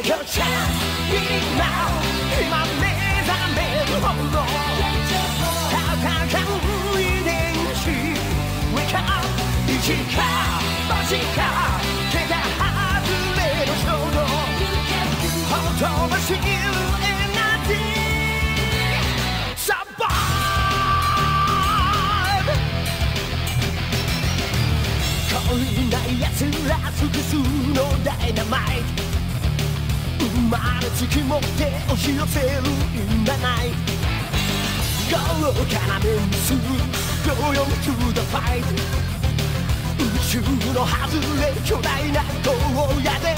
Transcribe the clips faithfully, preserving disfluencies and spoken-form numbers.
Take your chance, big now 今目覚めるほど戦う遺伝子 Wake up 一か八か毛が外れる衝動ほとばしるエナジー Survive 恋ない奴ら複数のダイナマイト生まれつき持って押し寄せるんだない豪華なメンツ Go on to the fight 宇宙の外れ巨大な荒野で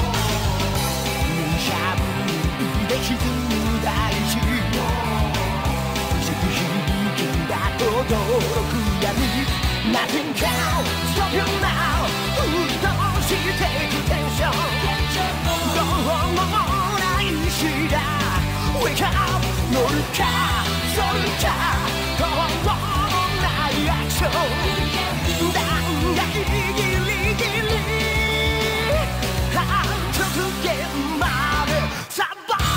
無茶ぶりで沈む大地響きだと驚く闇 Nothing can stop you now 沸騰していくテンションどうもないしだ Wake up 乗るかそるかどうもないアクション弾がギリギリ極限までサバイ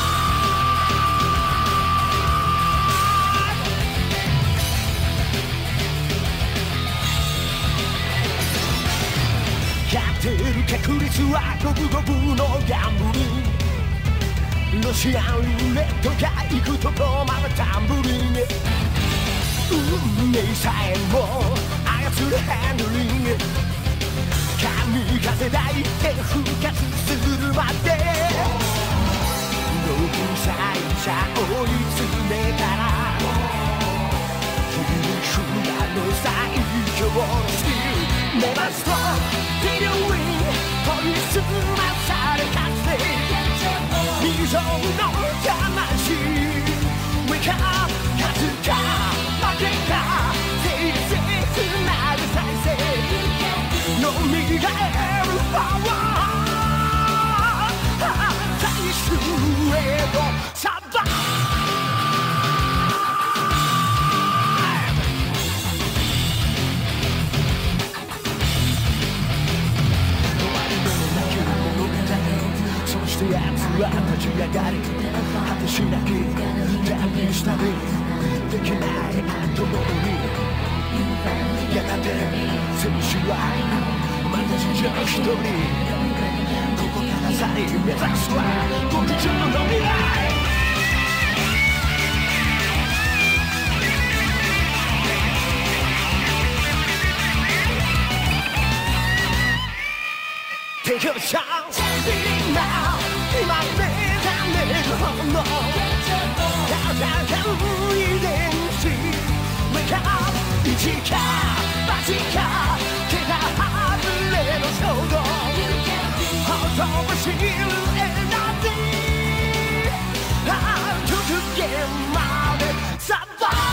勝てる確率は五分五分のギャンブルロシアンルーレットが行くとこまでタンブリング運命さえも操るハンドリング神風抱いて復活するまで独裁者追い詰めたら切り札の最強のスキル Never stop till you win 研ぎ澄まされかつて未曾有の魂 Wake up 勝つか負けか正々つなぐ再生よみがえるパワー最終へとサバイ奴は立ち上がり果てしなき旅したりできない後戻りやがて選手は私じゃ一人ここから去り目指すは極上の未来Take your chance, be now 今目覚めるほど戦う遺伝子 Wake up 一か八か毛が外れの衝動ほとばしるエナジー極限までサバイ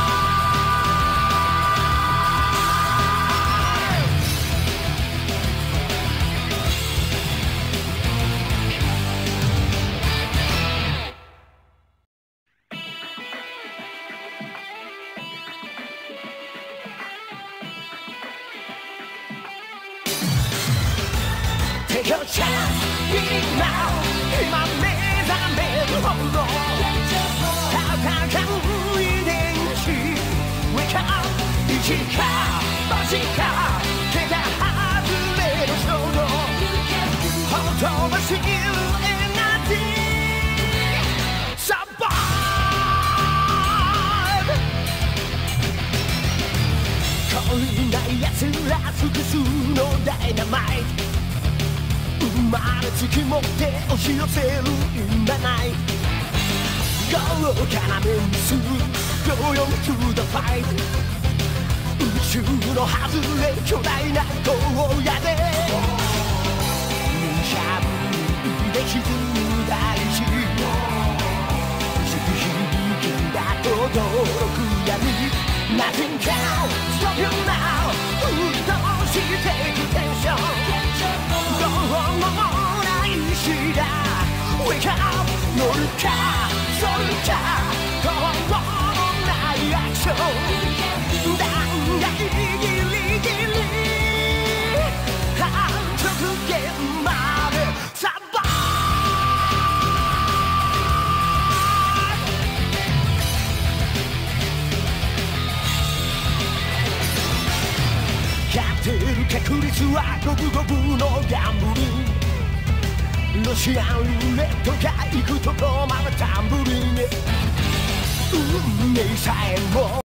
Take your chance, be now 今目覚めるほど戦う遺伝子 Wake up 一か八か毛が外れる衝動ほとばしるエナジー Survive 恋ない奴ら複数のダイナマイト生まれつき持って押し寄せるんだない豪華なメンツ Go on to the fight 宇宙の外れ巨大な荒野で無茶ぶりで沈む大地響きだと驚く闇 Nothing can stop you now 沸騰していくテンションどうもないしだ Wake up 乗るかそるかどうもないアクション弾がギリギリ極限までサバイ実は五分五分のギャンブル、ロシアンルーレットが行くとこまでタンブリング、運命さえも